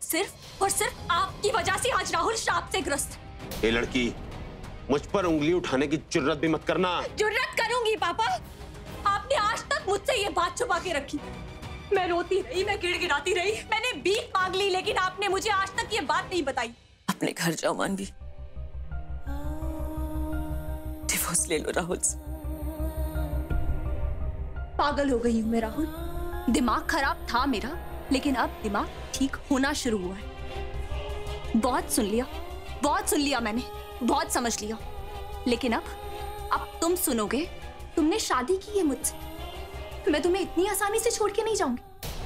सिर्फ और सिर्फ आपकी वजह से आज राहुल श्राप से ग्रस्त। ये लड़की, मुझ पर उंगली उठाने की जुर्रत भी मत करना। जुर्रत करूंगी पापा। आपने आज तक मुझसे ये बात छुपा के रखी। मैं रोती रही, मैं गिड़गिड़ाती रही, मैंने भीख मांग ली, लेकिन आपने मुझे आज तक ये बात नहीं बताई। अपने घर जाओ मानवी, डिवोर्स ले लो राहुल से। पागल हो गई हूं मैं राहुल। दिमाग खराब था मेरा, लेकिन अब दिमाग ठीक होना शुरू हुआ है। बहुत सुन लिया मैंने, बहुत समझ लिया, लेकिन अब तुम सुनोगे। तुमने शादी की है मुझसे, मैं तुम्हें इतनी आसानी से छोड़ के नहीं जाऊंगी।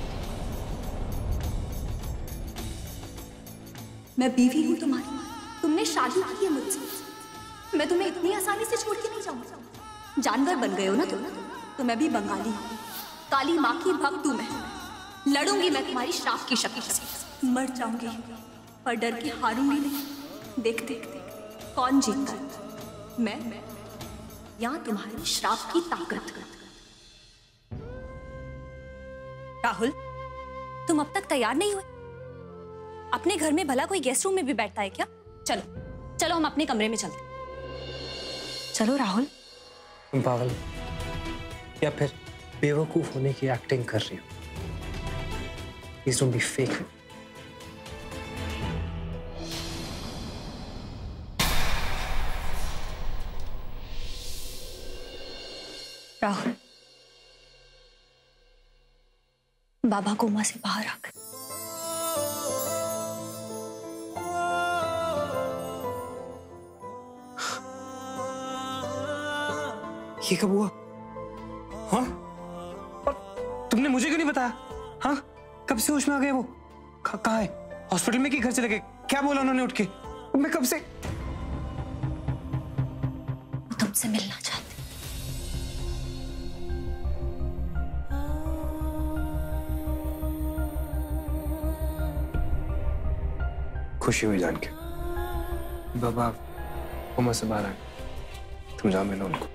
मैं बीवी हूं तुम्हारी, तुमने शादी की है मुझसे, मैं तुम्हें इतनी आसानी से छोड़ के नहीं जाऊंगी। जानवर बन गए हो ना तुम, तो मैं भी बंगाली हूं, काली माँ की भक्त हूं मैं। लड़ूंगी मैं तुम्हारी श्राप की शक्ति से, मर जाऊंगी पर डर के हारूंगी नहीं। देखते कौन जीतता है, मैं या तुम्हारी श्राप की ताकत। राहुल, तुम अब तक तैयार नहीं हुए? अपने घर में भला कोई गेस्ट रूम में भी बैठता है क्या? चलो चलो हम अपने कमरे में चलते। चलो राहुल। तुम पागल या फिर बेवकूफ होने की एक्टिंग कर रही हो? Please don't be fake. Rahul, बाबा कोमा से बाहर आ गए। ये कब हुआ? हाँ? और तुमने मुझे क्यों नहीं बताया? हाँ? कब से होश में आ गए वो? कहाँ है? हॉस्पिटल में कि घर चले गए? क्या बोला उन्होंने उठ के? मैं कब से? वो तुमसे मिलना चाहते। खुशी हुई जान के। बाबा कोमा से बाहर आ गए। तुम जाओ, मिलो उनको।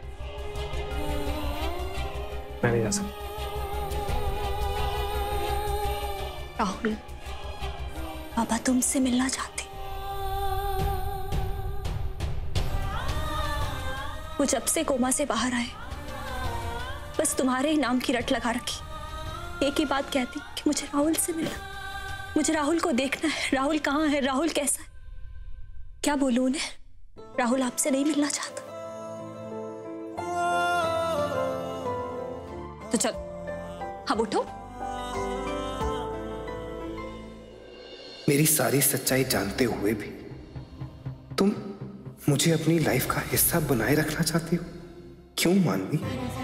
मैं नहीं जा सकता। राहुल, बाबा तुमसे मिलना चाहते। वो जब से कोमा से बाहर आए, बस तुम्हारे ही नाम की रट लगा रखी। एक ही बात कहती कि मुझे राहुल से मिलना, मुझे राहुल को देखना है। राहुल कहाँ है? राहुल कैसा है? क्या बोलूं उन्हें? राहुल आपसे नहीं मिलना चाहता। तो चल अब उठो। मेरी सारी सच्चाई जानते हुए भी तुम मुझे अपनी लाइफ का हिस्सा बनाए रखना चाहती हो? क्यों मानवी?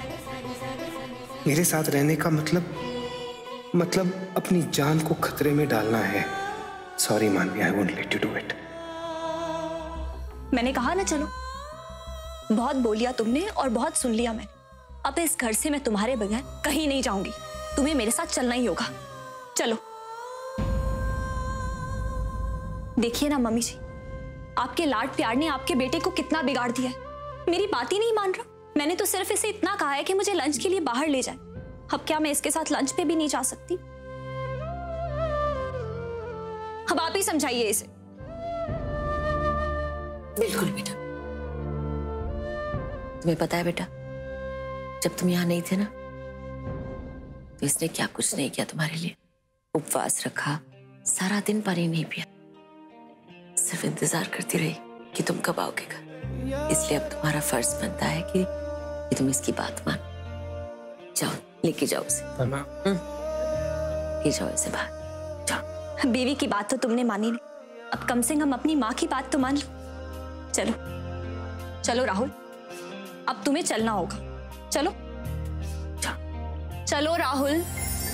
मेरे साथ रहने का मतलब अपनी जान को खतरे में डालना है। Sorry Manvi, I won't let you do it. मैंने कहा ना चलो। बहुत बोलिया तुमने और बहुत सुन लिया मैंने। अब इस घर से मैं तुम्हारे बगैर कहीं नहीं जाऊंगी। तुम्हें मेरे साथ चलना ही होगा। चलो। देखिए ना मम्मी जी, आपके लाड प्यार ने आपके बेटे को कितना बिगाड़ दिया है। मेरी बात ही नहीं मान रहा। मैंने तो सिर्फ इसे इतना कहा है कि मुझे लंच के लिए बाहर ले जाए। अब क्या मैं इसके साथ लंच पे भी नहीं जा सकती? अब आप ही समझाइए इसे। बिल्कुल बेटा, तुम्हें पता है बेटा, जब तुम यहाँ नहीं थे ना, तो इसने क्या कुछ नहीं किया तुम्हारे लिए। उपवास रखा, सारा दिन पानी नहीं पिया, सिर्फ इंतजार करती रही कि तुम कब आओगे घर। इसलिए अब तुम्हारा फर्ज बनता है कि तुम इसकी बात मान। जाओ, लेके जाओ उसे। ले जाओ इसे बाहर, जाओ। बीवी की बात तो तुमने मानी नहीं, अब कम से कम अपनी माँ की बात तो मान लो। चलो चलो राहुल, अब तुम्हें चलना होगा। चलो चलो राहुल,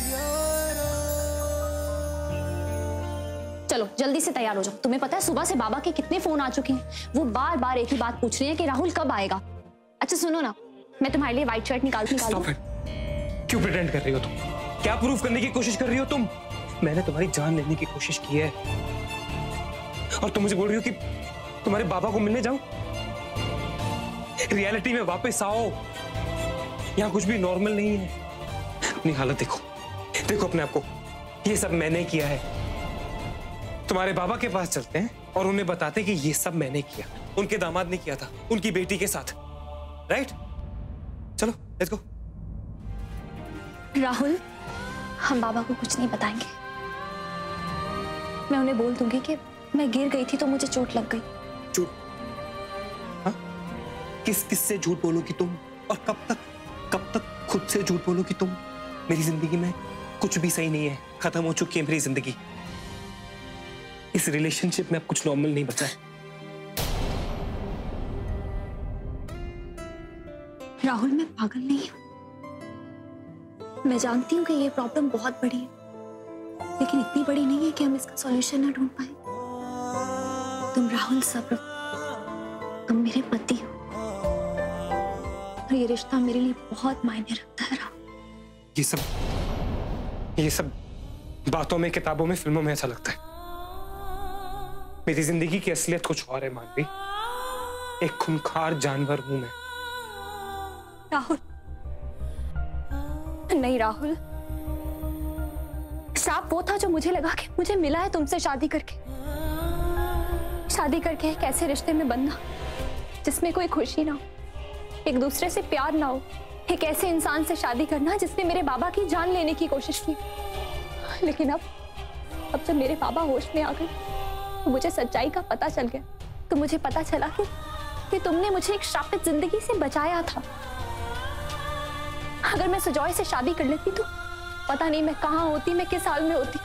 चलो जल्दी से तैयार हो जाओ। तुम्हें पता है सुबह से बाबा के कितने फोन आ चुके हैं। वो बार बार एक ही बात पूछ रहे हैं कि राहुल कब आएगा। अच्छा सुनो ना, मैं तुम्हारे लिए व्हाइट शर्ट निकालती हूँ। क्यों प्रिटेंड कर रही हो तुम? क्या प्रूफ करने की कोशिश कर रही हो तुम? मैंने तुम्हारी जान लेने की कोशिश की है और तुम मुझे बोल रही हो कि तुम्हारे बाबा को मिलने जाऊं? रियलिटी में वापस आओ। यहाँ कुछ भी नॉर्मल नहीं है। अपनी हालत देखो, देखो अपने आप को। ये सब मैंने किया है। तुम्हारे बाबा के पास चलते हैं और उन्हें बताते कि ये सब मैंने किया, उनके दामाद ने किया था, उनकी बेटी के साथ। राइट? चलो लेट्स गो। राहुल, हम बाबा को कुछ नहीं बताएंगे। मैं उन्हें बोल दूंगी कि मैं गिर गई थी तो मुझे चोट लग गई। झूठ? हाँ? किस से झूठ बोलोगी तुम? और कब तक खुद से झूठ बोलोगी तुम? मेरी जिंदगी में कुछ भी सही नहीं है, खत्म हो चुकी है मेरी जिंदगी। इस रिलेशनशिप में अब कुछ नॉर्मल नहीं बचा है। राहुल, मैं पागल नहीं हूं। मैं जानती हूँ कि ये प्रॉब्लम बहुत बड़ी है, लेकिन इतनी बड़ी नहीं है कि हम इसका सॉल्यूशन ना ढूंढ पाए। तुम राहुल सब्र, तुम मेरे पति हो और ये रिश्ता मेरे लिए बहुत मायने रखता है। राहुल, ये सब बातों में, किताबों में, फिल्मों में ऐसा लगता है। मेरी जिंदगी की असलियत कुछ और है मानवी। एक खूंखार जानवर हूं मैं। राहुल, नहीं राहुल, श्राप वो था जो मुझे लगा कि मुझे मिला है तुमसे शादी करके एक ऐसे रिश्ते में बंधना जिसमें कोई खुशी ना हो, एक दूसरे से प्यार ना हो, एक ऐसे इंसान से शादी करना जिसने मेरे बाबा की जान लेने की कोशिश की। लेकिन अब जब मेरे बाबा होश में आ गए तो मुझे सच्चाई का पता चल गया। तो मुझे पता चला कि तुमने मुझे एक श्रापित जिंदगी से बचाया था। अगर मैं सुजॉय से शादी कर लेती तो पता नहीं मैं कहां होती, मैं किस हाल में होती।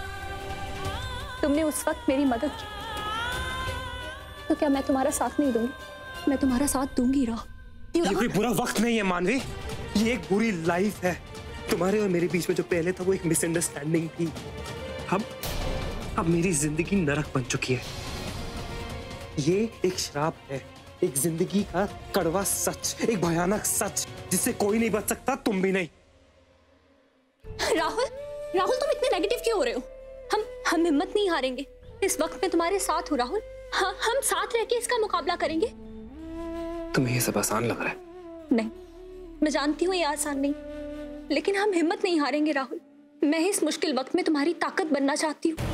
तुमने उस वक्त मेरी मदद की, तो क्या मैं तुम्हारा साथ नहीं दूंगी? मैं तुम्हारा साथ दूंगी। राहुल, ये कोई बुरा वक्त नहीं है मानवी, ये एक बुरी लाइफ है। तुम्हारे और मेरे बीच में जो पहले था वो एक मिसअंडरस्टैंडिंग थी। अब मेरी जिंदगी नरक बन चुकी है। ये एक श्राप है, एक जिंदगी का कड़वा सच, एक भयानक सच जिससे कोई नहीं बच सकता, तुम भी नहीं। राहुल, तुम इतने नेगेटिव क्यों हो रहे हो? हम हिम्मत नहीं हारेंगे। इस वक्त में तुम्हारे साथ हो राहुल। हाँ, हम साथ रह के इसका मुकाबला करेंगे। तुम्हें ये सब आसान लग रहा है? नहीं, मैं जानती हूँ ये आसान नहीं, लेकिन हम हिम्मत नहीं हारेंगे राहुल। मैं इस मुश्किल वक्त में तुम्हारी ताकत बनना चाहती हूँ।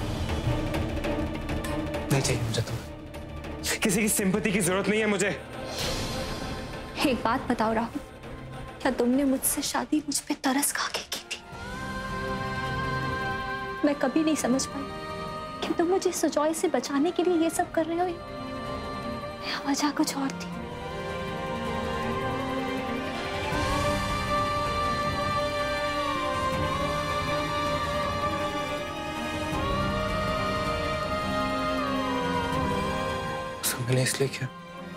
नहीं चाहिए मुझे तुम्हें, किसी की सिंपैथी की जरूरत नहीं है मुझे। एक बात बताओ राहुल, क्या तुमने मुझसे शादी मुझ पे तरस खा के की थी? मैं कभी नहीं समझ पाई कि तुम मुझे सुजॉय से बचाने के लिए ये सब कर रहे हो या वजह कुछ और थी। मैंने इसलिए किया,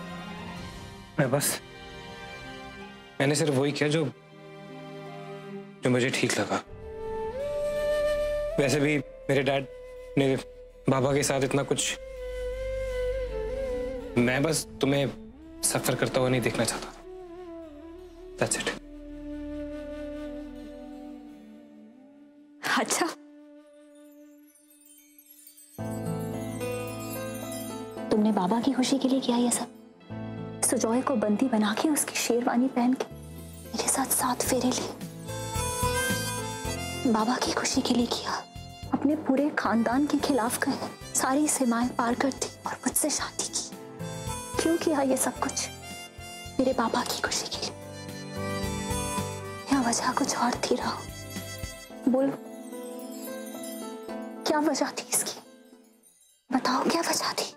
मैंने सिर्फ वही किया जो मुझे ठीक लगा। वैसे भी मेरे डैड ने बाबा के साथ इतना कुछ, मैं बस तुम्हें सफर करता हुआ नहीं देखना चाहता था। That's it. अच्छा, तुमने बाबा की खुशी के लिए किया ये सब? सुजॉय को बंदी बना के उसकी शेरवानी पहन के मेरे साथ 7 फेरे लिए, बाबा की खुशी के लिए किया। अपने पूरे खानदान के खिलाफ गए, सारी सीमाएं पार कर दी और मुझसे शादी की। क्यों किया ये सब कुछ? मेरे बाबा की खुशी के लिए या वजह कुछ और थी? राहुल, बोलो, क्या वजह थी इसकी? बताओ, क्या वजह थी?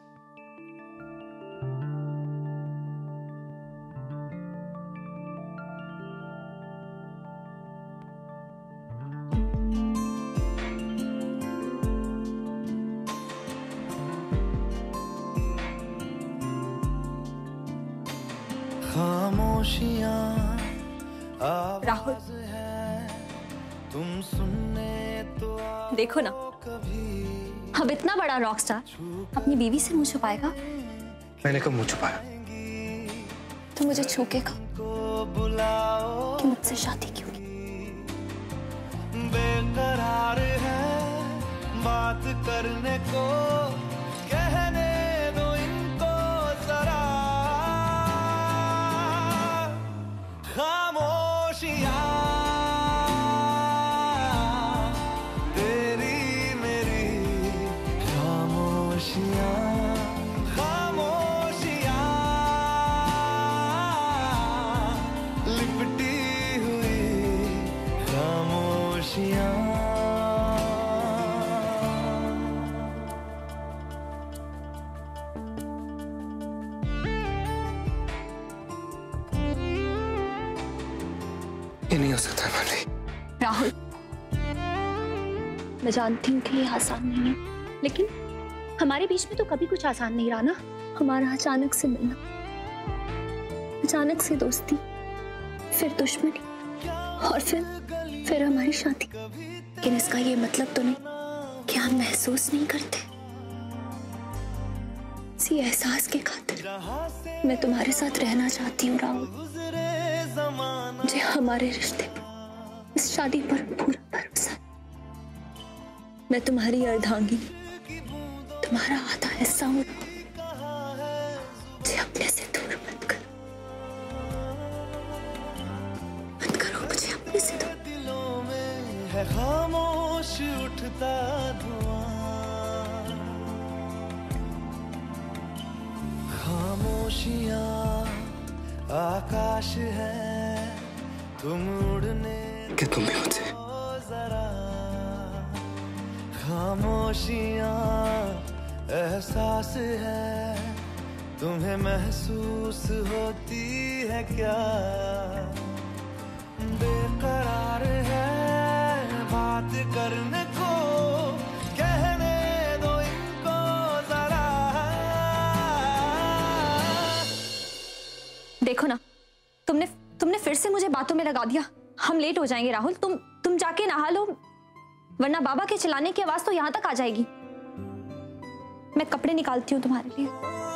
राहुल, तुम सुनने तो देखो ना, अब इतना बड़ा रॉक स्टार अपनी बीवी से मुंह छुपाएगा? मैंने कब मुंह छुपाया? तो मुझे छू के कहो कि मुझसे शादी क्यों की? बेकरार है बात करने को, कहने दो इनको जरा। खामोशियां तेरी मेरी खामोशियां। सकता है मानवी। राहुल, मैं जानती हूँ कि ये आसान नहीं है, लेकिन हमारे बीच में तो कभी कुछ आसान नहीं रहा ना। हमारा अचानक से मिलना, अचानक से दोस्ती, फिर दुश्मनी और फिर हमारी शादी। लेकिन इसका ये मतलब तो नहीं कि हम महसूस नहीं करते। इसी एहसास के खातिर मैं तुम्हारे साथ रहना चाहती हूँ राहुल। मुझे हमारे रिश्ते पर, इस शादी पर पूरा भरोसा है। मैं तुम्हारी अर्धांगिनी, तुम्हारा आधा हिस्सा हूँ। मुझे अपने से दूर मत करो, मुझे अपने से दूर। दिलों में है खामोश उठता धुआं, खामोशियां आकाश है, तुम उड़ने क्या तुम भी मुझसे? जरा खामोशियां एहसास है, तुम्हें महसूस होती है क्या? बेकरार है बात करने को, कहने दो इनको जरा। देखो ना, तुमने फिर से मुझे बातों में लगा दिया। हम लेट हो जाएंगे राहुल। तुम जाके नहा लो, वरना बाबा के चिल्लाने की आवाज तो यहां तक आ जाएगी। मैं कपड़े निकालती हूँ तुम्हारे लिए।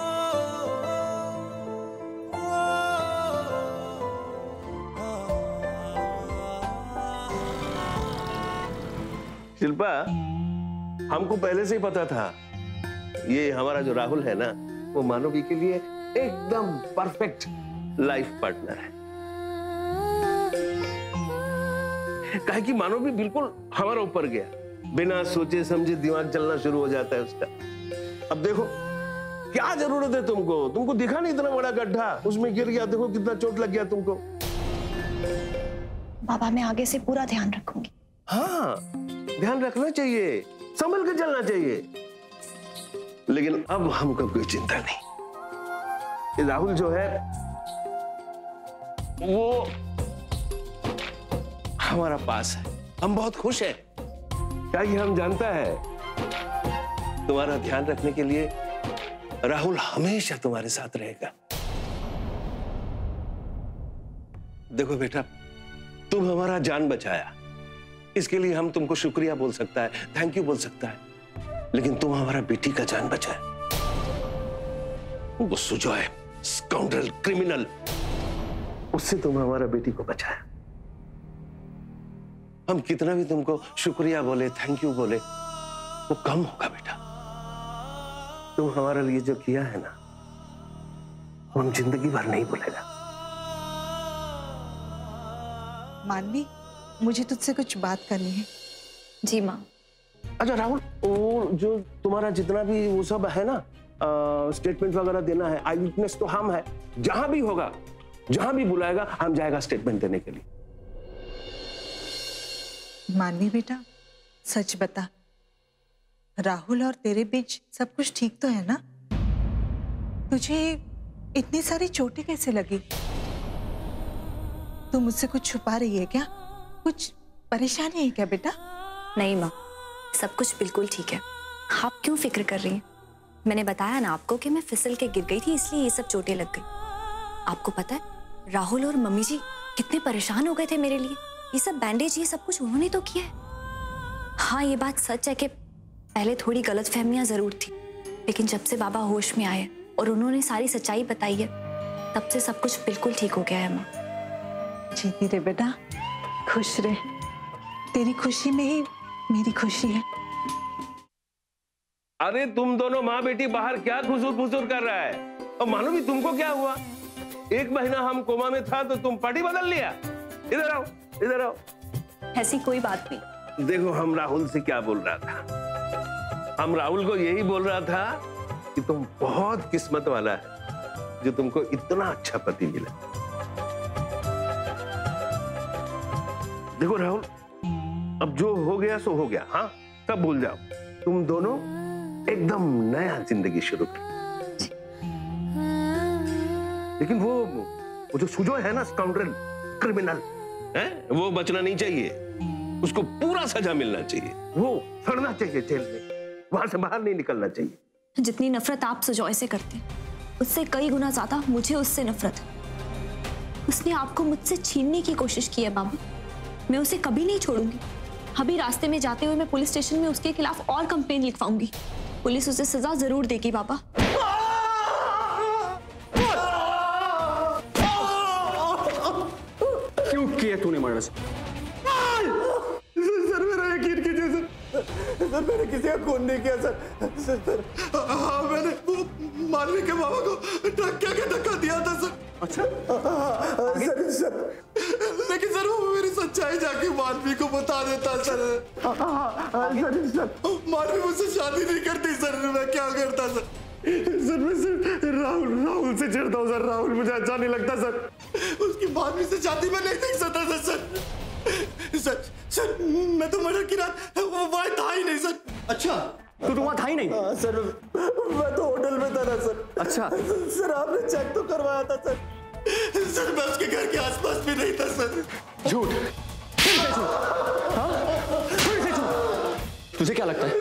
शिल्पा, हमको पहले से ही पता था ये हमारा जो राहुल है ना, वो मानवी के लिए एकदम परफेक्ट लाइफ पार्टनर है। काहे कि मानवी बिल्कुल हमारा ऊपर गया, बिना सोचे समझे दिमाग चलना शुरू हो जाता है उसका। अब देखो क्या जरूरत है तुमको दिखा नहीं इतना बड़ा गड्ढा, उसमें गिर गया, देखो कितना चोट लग गया तुमको। बाबा, मैं आगे से पूरा ध्यान रखूंगी। हाँ, ध्यान रखना चाहिए, संभल के चलना चाहिए। लेकिन अब हमको कोई चिंता नहीं। ये राहुल जो है वो हमारा पास है, हम बहुत खुश हैं। क्या ये हम जानता है तुम्हारा ध्यान रखने के लिए राहुल हमेशा तुम्हारे साथ रहेगा। देखो बेटा, तुम हमारा जान बचाया, इसके लिए हम तुमको शुक्रिया बोल सकता है, थैंक यू बोल सकता है। लेकिन तुम हमारा बेटी का जान बचाए, वो सुजॉय स्काउंड्रल क्रिमिनल, उससे तुम हमारा बेटी को बचाया। हम कितना भी तुमको शुक्रिया बोले, थैंक यू बोले, वो कम होगा बेटा। तुम हमारे लिए जो किया है ना, वो हम जिंदगी भर नहीं भूलेगा। मानवी, मुझे तुझसे कुछ बात करनी है। जी माँ। अच्छा राहुल, वो जो तुम्हारा जितना भी वो सब है ना, स्टेटमेंट वगैरह देना है, आई विटनेस तो हम है, जहां भी होगा, जहां भी बुलाएगा हम जाएगा स्टेटमेंट देने के लिए। मानवी बेटा, सच बता, राहुल और तेरे बीच सब कुछ ठीक तो है ना? तुझे इतनी सारी चोटें कैसे लगी? तू मुझसे कुछ छुपा रही है क्या? कुछ परेशानी है क्या बेटा? नहीं माँ, सब कुछ बिल्कुल ठीक है। आप क्यों फिक्र कर रही हैं? मैंने बताया ना आपको कि मैं फिसल के गिर गई थी, इसलिए ये सब चोटें लग गई। आपको पता है, राहुल और मम्मी जी कितने परेशान हो गए थे मेरे लिए। ये सब बैंडेज, ये सब कुछ उन्होंने तो किया है। हाँ, ये बात सच है कि पहले थोड़ी गलतफहमियां जरूर थी, लेकिन जब से बाबा होश में आए और उन्होंने सारी सच्चाई बताई है, तब से सब कुछ बिल्कुल ठीक हो गया है माँ। जीती रहे बेटा, खुश रहे। तेरी खुशी में ही मेरी खुशी है। अरे तुम दोनों माँ बेटी बाहर क्या खुसूर फुसूर कर रहा है? और मालूम ही तुमको क्या हुआ? 1 महीना हम कोमा में था तो तुम पार्टी बदल लिया। इधर आओ, इधर आओ। ऐसी कोई बात नहीं। देखो, हम राहुल से क्या बोल रहा था, हम राहुल को यही बोल रहा था कि तुम बहुत किस्मत वाला है जो तुमको इतना अच्छा पति मिला। देखो राहुल, अब जो हो गया सो हो गया, हाँ, सब भूल जाओ। तुम दोनों एकदम नया जिंदगी शुरू करो। लेकिन वो जो सुजॉय है ना, स्काउंड्रल क्रिमिनल, है? वो बचना नहीं चाहिए, उसको पूरा सजा मिलना चाहिए, वो सड़ना चाहिए जेल में, वहां से बाहर नहीं निकलना चाहिए। जितनी नफरत आप सुजॉय से करते हैं उससे कई गुना ज्यादा मुझे उससे नफरत है। उसने आपको मुझसे छीनने की कोशिश की है बाबू, मैं उसे कभी नहीं छोड़ूंगी। अभी रास्ते में जाते हुए मैं पुलिस स्टेशन में उसके खिलाफ और कंप्लेन लिखवाऊंगी। पुलिस उसे सजा जरूर देगी बाबा। क्यों किया तूने मर्डर से? सर मेरा यकीन कीजिए सर मैंने किसी का खून नहीं किया सर हाँ मैंने वो मानवी के बाबा को धक्का दिया था सर। अच्छा सर लेकिन सर वो मेरी सच्चाई जाके मानवी को बता देता सर। सर मानवी मुझसे शादी नहीं करती सर, मैं क्या करता सर मैं राहुल से चिढ़ता हूँ सर, राहुल मुझे अच्छा नहीं लगता सर, उसकी मानवी से शादी में नहीं देख सकता सर। सर मैं तो मर्डर की रात वहाँ था ही नहीं सर। अच्छा तू तो वहाँ था ही नहीं? सर मैं तो होटल में था ना सर। अच्छा सर आपने चेक तो करवाया था सर मैं उसके घर के आसपास भी नहीं था सर। झूठ, फिर से झूठ, हाँ? फिर से झूठ। तुझे क्या लगता है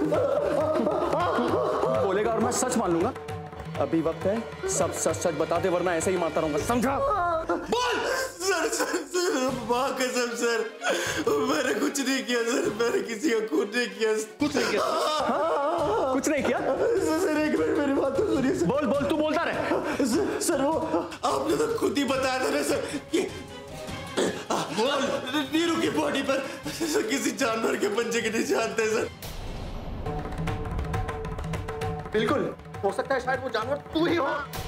तू बोलेगा और मैं सच मान लूंगा? अभी वक्त है सब सच सच बता दे, वरना ऐसे ही मारता रहूंगा, समझा? बोल। सर माँ कसम सर मैंने कुछ नहीं किया सर, मैंने किसी का खून नहीं किया। कुछ नहीं किया? हाँ? कुछ नहीं किया? सर एक मिनट मेरी बात तो सुनिए सर। बोल बोल, तू बोलता रहे। सर वो आपने तो खुद ही बताया था ना सर कि नीरू की बॉडी पर किसी जानवर के पंजे के निशान थे सर। बिल्कुल हो सकता है शायद वो जानवर तू ही हो।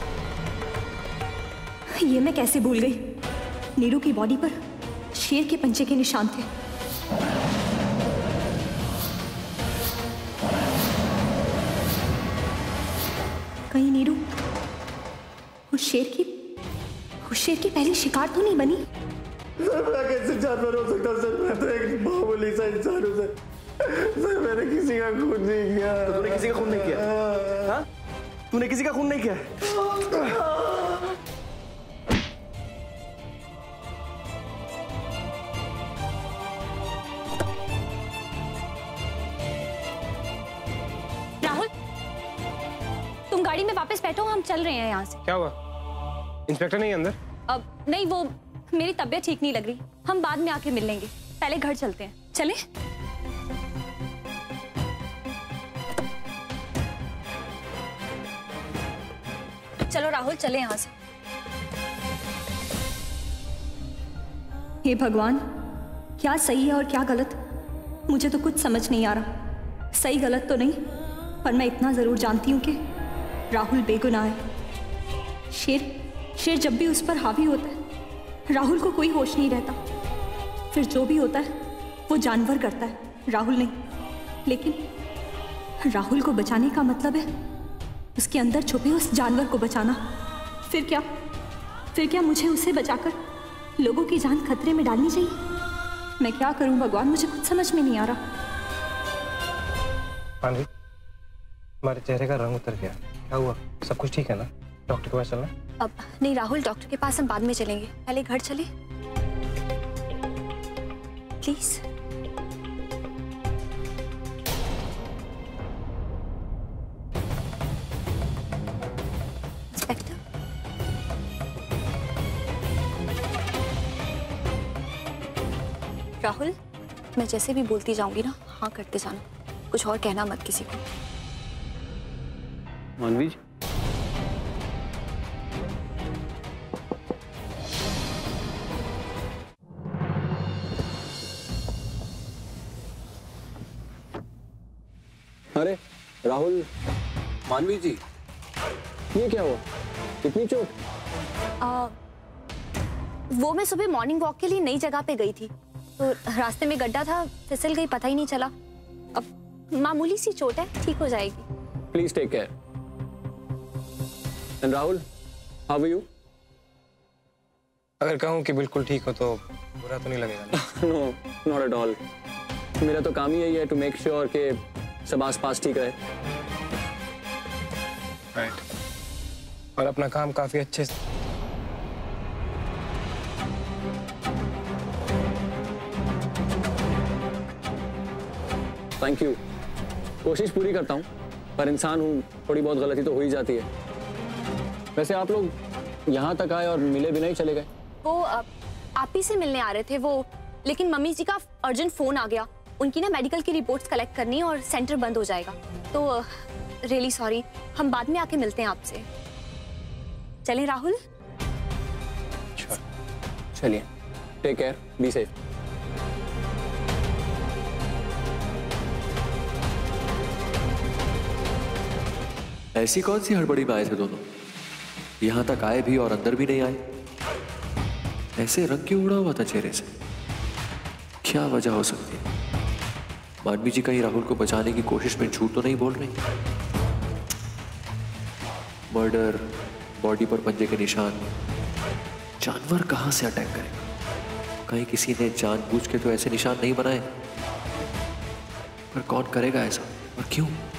ये मैं कैसे भूल गई, नीरू की बॉडी पर शेर के पंजे के निशान थे। कहीं नीरू उस शेर की पहली शिकार तो नहीं बनी? सर मैं कैसे जानवर हो सकता सर, मैं तो एक मामूली सा इंसान हूँ सर मैंने किसी का खून नहीं किया। तो तूने किसी का खून नहीं किया? हाँ? तूने किसी का खून नहीं किया? राहुल तुम गाड़ी में वापस बैठो, हम चल रहे हैं यहाँ से। क्या हुआ? इंस्पेक्टर नहीं अंदर? अब नहीं, वो मेरी तबीयत ठीक नहीं लग रही, हम बाद में आके मिल लेंगे, पहले घर चलते हैं। चलें? चलो राहुल चले यहाँ से। हे भगवान, क्या सही है और क्या गलत, मुझे तो कुछ समझ नहीं आ रहा। सही गलत तो नहीं, पर मैं इतना जरूर जानती हूँ कि राहुल बेगुनाह है। शेर जब भी उस पर हावी होता है राहुल को कोई होश नहीं रहता, फिर जो भी होता है वो जानवर करता है, राहुल नहीं। लेकिन राहुल को बचाने का मतलब है उसके अंदर छुपे उस जानवर को बचाना। फिर क्या मुझे उसे बचाकर लोगों की जान खतरे में डालनी चाहिए? मैं क्या करूं भगवान, मुझे कुछ समझ में नहीं आ रहा। मानवी तुम्हारे चेहरे का रंग उतर गया, क्या हुआ? सब कुछ ठीक है ना? डॉक्टर के पास चलना? अब नहीं राहुल, डॉक्टर के पास हम बाद में चलेंगे, पहले घर चले प्लीज। इंस्पेक्टर राहुल, मैं जैसे भी बोलती जाऊंगी ना, हाँ करते जाना, कुछ और कहना मत किसी को। मानवी जी, अरे राहुल, मानवी जी, ये क्या हुआ? कितनी चोट? वो मैं सुबह मॉर्निंग वॉक के लिए नई जगह पे गई थी, तो रास्ते में गड्ढा था, फिसल गई, पता ही नहीं चला। अब मामूली सी चोट है, ठीक हो जाएगी। Please take care. And Rahul, how are you? अगर कहूँ कि बिल्कुल ठीक हो तो बुरा तो नहीं लगेगा ना? No, not at all. मेरा तो काम ही यही है टू मेक श्योर कि सब आसपास ठीक रहे। राइट। और अपना काम काफी अच्छे से थैंक यू। कोशिश पूरी करता हूँ, पर इंसान हूँ, थोड़ी बहुत गलती तो हो ही जाती है। वैसे आप लोग यहाँ तक आए और मिले भी नहीं चले गए? वो आप ही से मिलने आ रहे थे वो, लेकिन मम्मी जी का अर्जेंट फोन आ गया। उनकी ना मेडिकल की रिपोर्ट्स कलेक्ट करनी है और सेंटर बंद हो जाएगा, तो रियली सॉरी। हम बाद में आके मिलते हैं आपसे। चलें राहुल? चलिए, टेक केयर, बी सेफ। ऐसी कौन सी हड़बड़ी में आए थे दोनों? यहां तक आए भी और अंदर भी नहीं आए। ऐसे रंग क्यों उड़ा हुआ था चेहरे से? क्या वजह हो सकती है? मानवी जी कहीं राहुल को बचाने की कोशिश में झूठ तो नहीं बोल रही? मर्डर, बॉडी पर पंजे के निशान, जानवर कहां से अटैक करेगा? कहीं किसी ने जानबूझ के तो ऐसे निशान नहीं बनाए, पर कौन करेगा ऐसा और क्यों?